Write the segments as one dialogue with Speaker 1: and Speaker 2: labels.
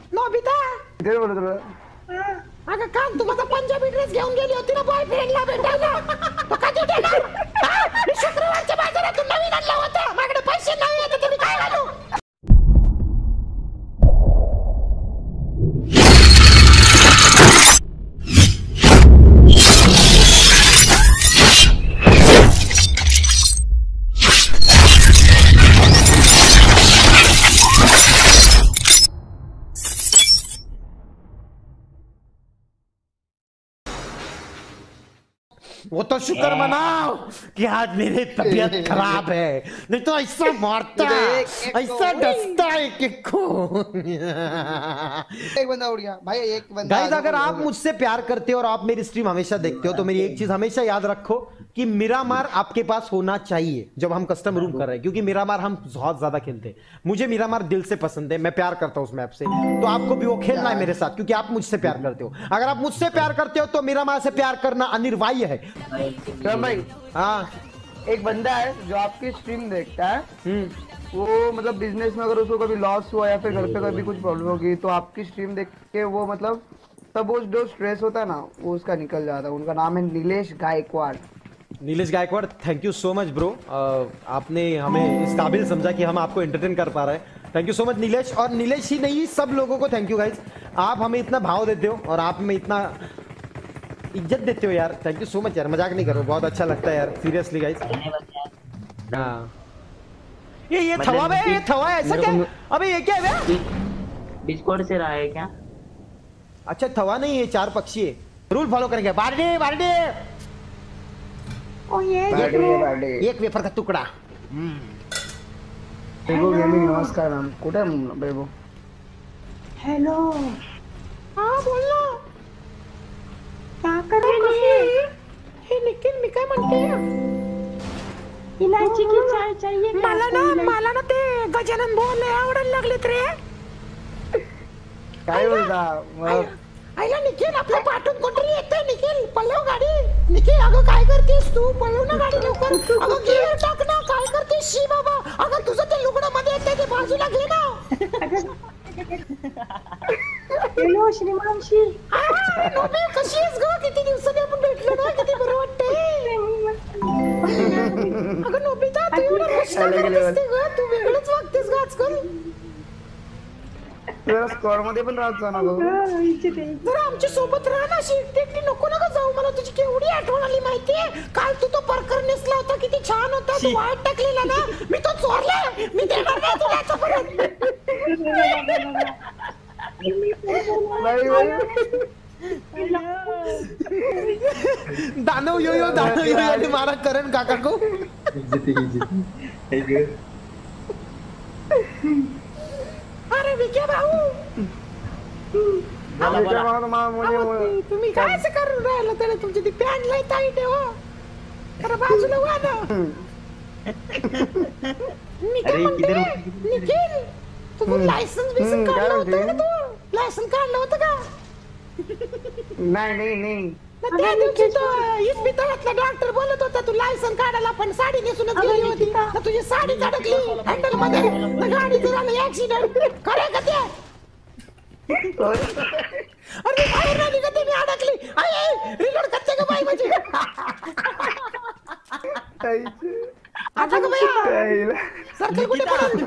Speaker 1: Nobita
Speaker 2: इधर बोलो तुला.
Speaker 1: अगं काल तू माझा पंजाबी ड्रेस घेऊन गेली होती ना बॉयफ्रेंडला भेटायला. तो कधी देणार? मी शुक्रवारच्या बाजारातून नवीन आणला होता. माझ्याकडे पैसे नाही आहेत तर मी काय घालू? वो तो शुक्र मनाओ कि आज मेरी तबीयत खराब है, नहीं तो ऐसा मारता ऐसा डसता है कि
Speaker 2: एक बंदा उड़ गया भाई. एक बंदा.
Speaker 1: गाइस अगर आप मुझसे प्यार करते हो और आप मेरी स्ट्रीम हमेशा देखते हो तो मेरी एक चीज हमेशा याद रखो कि मिरामार आपके पास होना चाहिए जब हम कस्टम रूम कर रहे हैं, क्योंकि मिरामार हम बहुत ज्यादा खेलते हैं. मुझे मिरामार दिल से पसंद है, मैं प्यार करता हूं उस मैप से, तो आपको भी वो खेलना है मेरे साथ क्योंकि आप मुझसे प्यार करते हो. अगर आप मुझसे प्यार करते हो तो मिरामार से प्यार करना अनिवार्य है.
Speaker 2: भाई
Speaker 1: हाँ
Speaker 2: एक बंदा है जो आपकी स्ट्रीम देखता है. वो मतलब बिजनेस में अगर उसको कभी लॉस हुआ या फिर घर पे कभी कुछ प्रॉब्लम होगी तो आपकी स्ट्रीम देख के वो मतलब तब वो जो स्ट्रेस होता है ना वो उसका निकल जाता है. उनका नाम है Nilesh Gaikwad.
Speaker 1: Nilesh Gaikwad, thank you so much bro. आपने हमें इस काबिल समझा कि हम आपको एंटरटेन कर पा रहे हैं. Thank you so much Nilesh. और नीलेश ही नहीं सब लोगों को थैंक यू गाइस. आप हमें इतना भाव देते हो और आप हमें इतना इज्जत देते हो यार. थैंक यू सो मच यार, मजाक नहीं करो, बहुत अच्छा लगता है यार सीरियसली गाइस. हाँ ये थवा है, ये थवा है ऐसा क्या? अबे ये क्या है?
Speaker 3: डिस्कॉर्ड से रहा है क्या?
Speaker 1: अच्छा थवा नहीं, ये 4 पक्षी है. रूल फॉलो करेंगे. बारडे बारडे ओ ये एक वेफर का टुकड़ा.
Speaker 2: बेबो गेमिंग नमस्कार मैम. कुठे आहे बेबो?
Speaker 4: हेलो.
Speaker 1: हाँ बोलना.
Speaker 4: क्या कर रही है?
Speaker 1: हे निखिल मी काय म्हणते,
Speaker 4: इलायची की चाय चाहिए क्या?
Speaker 1: मला ना ते गजानन बोल आवडायला लागलेत रे.
Speaker 2: काय बोलता?
Speaker 1: आईला निखिल आपल्या पाठून कोणतरी येतंय. निखिल पळव गाडी. निखिल अगं काय करतेस तू? पळव ना गाडी लवकर. अगं गिअर टाक ना. काय करतेस शी बाबा? अगं तुझं ते लुगडं मध्ये येतंय ते बाजूला घे ना.
Speaker 4: हेलो श्रीमानशी.
Speaker 1: नोबी कशी आहेस ग? किती दिवसांनी आपण भेटलो ना, किती बरं वाटतंय. अगं नोबिता तू एवढं रस्त्यावर दिसते ग, तू वेगळंच वागतेस ग आजकाल.
Speaker 2: जरा स्क्वॉड मध्ये पण राहत जा ना गं.
Speaker 1: जरा आमच्या सोबत राहा ना. अशी एकटी नको ना ग जाऊ. मला तुझी केवढी आठवण आली माहितीये. काल तू तो परकर नेसला होता, किती छान होता. तू वाट टाकलेला ना, मी तो चोरला. मी देणार नाही तुला आता परत. दानव यो आणि मारा करण काका को. अरे विजय भाऊ तुम्ही काय असं करून राहिलं? त्याला तुमची ती पॅन्ट लय टाईट आहे हो. तर बाजूला वा ना. मी काय म्हणते निखिल, तू लायसन्स बिसन काढलं होतं का? तू लायसन्स काढलं होतं का?
Speaker 2: नाही.
Speaker 1: त्या दिवशी तो इस्पितळातला डॉक्टर बोलत होता तू लायसन्स काढायला, पण साडी नेसूनच गेली होती. तुझी साडी अडकली हँडल मध्ये, गाडीचं झालं ऍक्सिडेंट. खरं का ते? अरे बाहेर आली का ते? मी अडकली. रिलोड करते का बाई माझी? आता का भैया सरकार कुठे पडलं?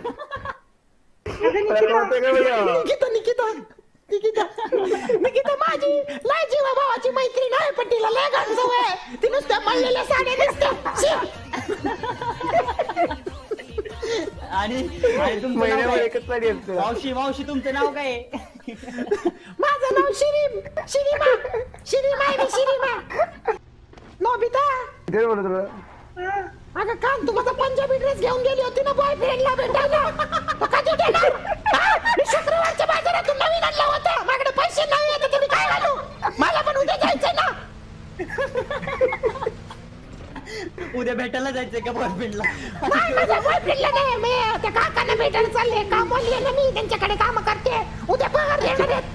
Speaker 1: निकिता माझी लय जीवा भावाची मैत्रीण आहे, पण तिला लय घाण सवय आहे. ती नुसत्या मळलेल्या साड्या दिसते.
Speaker 3: आणि मावशी तुमचं नाव काय?
Speaker 1: माझं नाव शिरीमा. नोबिता अगं काल तू माझा पंजाबी ड्रेस घेऊन गेली होती ना बॉयफ्रेंडला भेटायला. तो कधी देणार? मी शुक्रवारच्या बाजारातून नवीन आणला होता. माझ्याकडे पैसे नाही आहेत तर मी काय घालू? मला पण उद्या जायचंय ना.
Speaker 3: उद्या भेटायला जायचंय का बॉयफ्रेंडला?
Speaker 1: नाही माझ्या बॉयफ्रेंडला नाही. मी त्या काकांना भेटायला चालले. काम वाली आहे ना मी, त्यांच्याकडे काम करते. उद्या पगार देणार आहेत.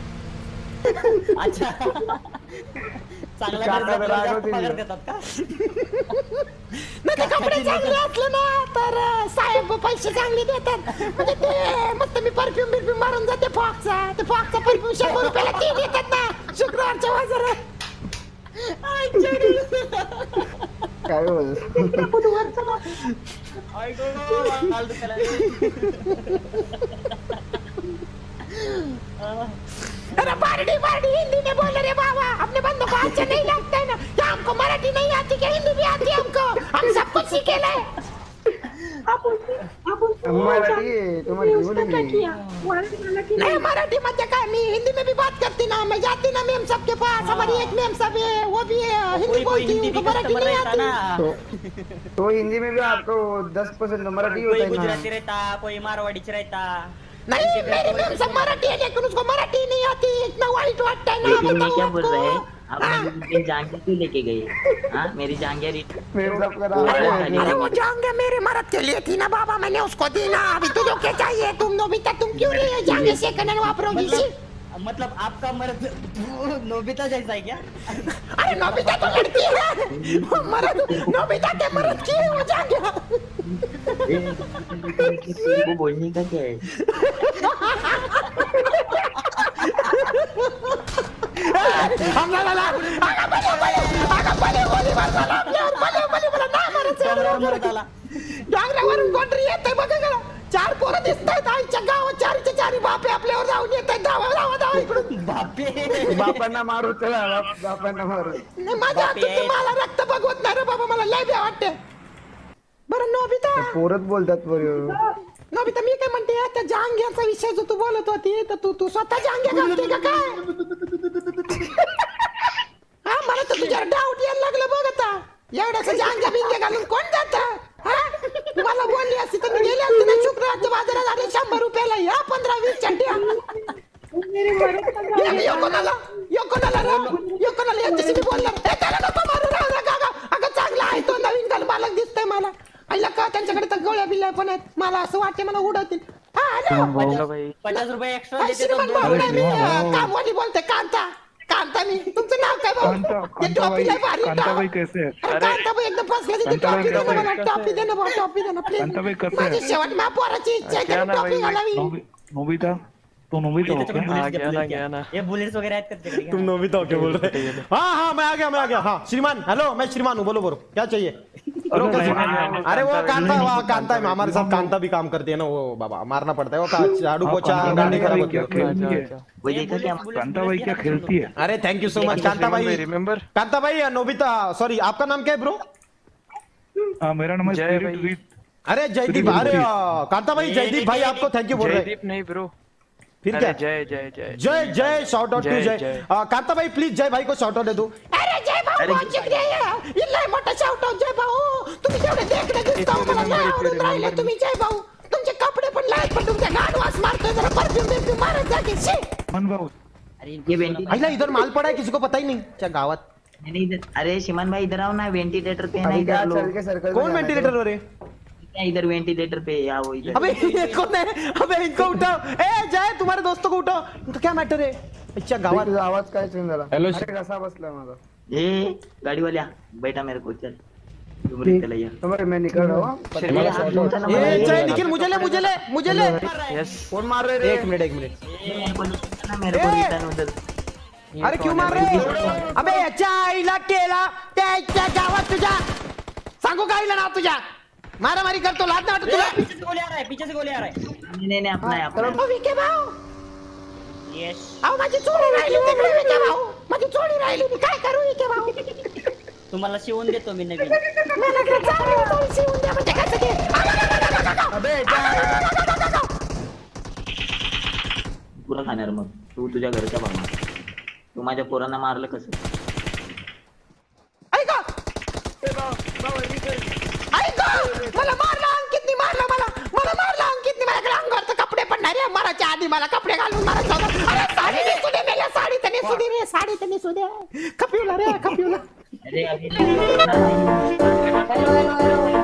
Speaker 3: अच्छा चांगला पगार देतात का?
Speaker 1: नाही ते कपडे चांगले असले ना तर साहेब पैसे चांगले देतात. म्हणजे ते मस्त मी परफ्यूम बिरफ्यूम मारून जाते फॉक्सचा. ते फॉक्सचा परफ्यूम 100 रुपयाला 3 येतात ना शुक्रवारच्या बाजारात.
Speaker 2: काय बोल
Speaker 4: बुधवारचा
Speaker 1: अरे पार्टी पार्टी हिंदी में बोल रहे बाबा. अपने बंदों को अच्छा नहीं लगता है ना. क्या हमको मराठी नहीं आती क्या हिंदी भी आती है हमको. हम सब कुछ सीखेला है.
Speaker 2: मराठी आहे, तुम्हाला बोलेंगे.
Speaker 1: नहीं मराठी मध्य का मैं हिंदी में भी बात करती ना. मैं जाती ना मैम सबके पास. हमारी एक मैम सब है वो भी हिंदी बोलती है. उनको मराठी नहीं आती.
Speaker 2: तो हिंदी में भी आपको 10% मराठी
Speaker 3: कोई
Speaker 2: होता है
Speaker 3: गुजराती
Speaker 2: ना.
Speaker 3: रहता, कोई मारवाड़ी रहता.
Speaker 1: नहीं मेरी मैम सब मराठी है लेकिन उसको मराठी नहीं आती. इतना वाइट वाटता है ना.
Speaker 5: लेकिन मैं
Speaker 1: बताओ
Speaker 5: क्या बोल रहा है
Speaker 1: आपको.
Speaker 5: आपने मेरी जांघिया क्यों लेके गए? हाँ मेरी जांघिया
Speaker 2: मेरे सबका नाम
Speaker 1: अरे
Speaker 2: है.
Speaker 1: वो जांगे मेरे मरद के लिए थी ना बाबा. मैंने उसको दी ना. अभी तुझे क्या चाहिए. तुम नोबिता तुम क्यों नहीं जांगे सेकंड हैंड वापरोगी.
Speaker 3: मतलब आपका मर्द नोबिता जैसा है क्या?
Speaker 1: अरे नोबिता तो लड़की है. वो मरद नोबिता के मरद की है वो जांगे.
Speaker 5: वो बोलने का क्या है?
Speaker 1: हम ला ला ला आगा पले गोली मार साला. पले ना मरद से
Speaker 3: मरद आला.
Speaker 1: डांगरावरून कोणतरी येतंय बघा गं. 4 पोरं दिसतायत आईच्या गावात. 4चे 4 बापे आपल्यावर जाऊन येतायत. धावा इकडून.
Speaker 3: बापे.
Speaker 2: बापांना मारू चला बापांना मारू.
Speaker 1: नाही माझ्या हातून मला रक्त बघवत नाही रे बाबा. मला लय भ्या वाटते. बरं नोबिता
Speaker 2: पोरच बोलतात बरोबर.
Speaker 1: नोबिता मी काय म्हणते त्या जांग्याचा विषय जो तू बोलत होती तर तू स्वतः जांग्या घालते का काय. हा मला तर तुझ्यावर डाऊट यायला लागलं बघ आता. एवढ्याच जांग्या बिंग्या घालून कोण जात. तुम्हाला बोलली असती तर मी गेले असते ना शुक्रवारच्या बाजारात. आले 100 रुपयाला या 15-20 चड्ड्या. कोणाला यांच्याशी मी बोलणार. त्याला नको मारू राहू नका. अगं चांगला आहे तो नवीन काल मालक दिसतोय मला. आईला का त्यांच्याकडे तर गोळ्या बिल्या पण आहेत. मला असं वाटते मला उडवतील. हा हॅलो
Speaker 3: 50 रुपये एक्स्ट्रा देते
Speaker 1: श्रीमंत भाऊ नाही मी कामवाली बोलते. कांता मी. तुमचं नाव काय भाऊ. ते टॉपी लय भारी.
Speaker 6: कांताबाई कैसे है?
Speaker 1: अरे कांताबाई एकदम फर्स्ट क्लास. ती टॉपी दे ना मला. टॉपी दे ना भाऊ. टॉपी दे ना
Speaker 6: कांताबाई
Speaker 1: प्लीज.
Speaker 6: कसं आहे?
Speaker 1: माझी शेवट मा पोराची इच्छा आहे की टॉपी घालावी.
Speaker 6: नोबिता तो नोबिता हो क्या?
Speaker 3: ये बुलेट्स वगैरह आहेत का त्याच्याकडे?
Speaker 1: तुम नोबिता हो क्या बोल रहे हैं. हाँ मैं आ गया. हाँ श्रीमान हेलो मैं श्रीमान हूँ. बोलो क्या चाहिए. अरे वो कांता है हमारे साथ. कांता भी काम करती है ना वो बाबा. मारना पड़ता है वो झाड़ू पोछा गाड़ी खराब होती है.
Speaker 5: वो देखा क्या?
Speaker 6: कांताबाई क्या खेलती है?
Speaker 1: अरे thank you so much Kantabai Nobita. Sorry आपका नाम क्या है ब्रो.
Speaker 6: मेरा नाम है स्पिरिट.
Speaker 1: अरे जयदीप. अरे कांताबाई जयदीप भाई आपको थैंक यू बोल रहे हैं.
Speaker 7: नहीं ब्रो.
Speaker 1: फिर क्या.
Speaker 7: Jay
Speaker 1: shout out to Jay. Kantabai please Jay भाई को शॉर्ट आउट दे दो. अरे जय भाऊ बहुत शुक्रिया. इल्ला मोठा शॉर्ट आउट जय भाऊ. तुम्ही जेवढे देखणे दिसता मला लय आवडून राहिले तुम्ही जय भाऊ. तुमचे कपडे पण लायक पण तुमच्या गाड वास मारतोय. जरा परफ्यूम मारत जा की.
Speaker 6: मन भाऊ
Speaker 5: अरे ये वेंटिलेटर.
Speaker 1: आईला इधर माल पड़ा है किसी को पता ही नहीं क्या गावात.
Speaker 5: नहीं इधर. अरे शिमन भाई इधर आओ ना. वेंटिलेटर पे है ना
Speaker 2: अभी क्या
Speaker 5: इधर लो.
Speaker 2: चल के सर्कल
Speaker 1: कौन वेंटिलेटर हो रे.
Speaker 5: इधर वेंटिलेटर पे आओ इधर.
Speaker 1: अबे ये कौन है. अबे इनको उठाओ. ए जय तुम्हारे दोस्तों को उठाओ. इनका क्या मैटर है. अच्छा गावात.
Speaker 2: तुझा आवाज काय चेंज झाला. अरे कसा बसला माझा.
Speaker 5: ए गाड़ी वाले बैठा मेरे को. चल तुम रे चला यार.
Speaker 2: तुम्हारे मैं निकल रहा हूँ.
Speaker 1: ए जय निखिल मुझे ले.
Speaker 2: कौन मार रहे रे.
Speaker 1: एक मिनट
Speaker 5: मेरे को रिटर्न उधर.
Speaker 1: अरे क्यों मार रहे. अबे याच्या आईला केला त्याच्या गावात तुझ्या. सांगू का आईला नाव तुझ्या. मारामारी करतो लाज नाही वाटत तुला.
Speaker 3: पीछे से गोली आ रहा है. पीछे से गोली आ रहा है.
Speaker 5: नहीं अपना है अपना.
Speaker 1: अहो विके भाऊ.
Speaker 3: यस.
Speaker 1: अहो माझी चोरी राहिली तिकडे विके भाऊ. माझी चोरी राहिली मी काय करू विके भाऊ.
Speaker 3: तुम्हाला शिवून देतो मी नवीन.
Speaker 1: मला काय चांगली चोरी शिवून द्या म्हणजे काय ते.
Speaker 2: अबे
Speaker 5: पुरा खाणार मग तू तुझ्या घरच्या भावना. तू माझ्या पोरांना मारलं कसं.
Speaker 1: ऐका मला मारला अंकितनी मारला. मला मारला अंकितनी. माझ्याकडे अंगावरचे कपडे पण नाही रे. मराच्या आधी मला कपडे घालून मारत होता. अरे साडी नेसू दे मेल्या. साडी तर नेसू दे रे. साडी तर नेसू दे. खपिवला रे खपिवला.
Speaker 5: अरे अभी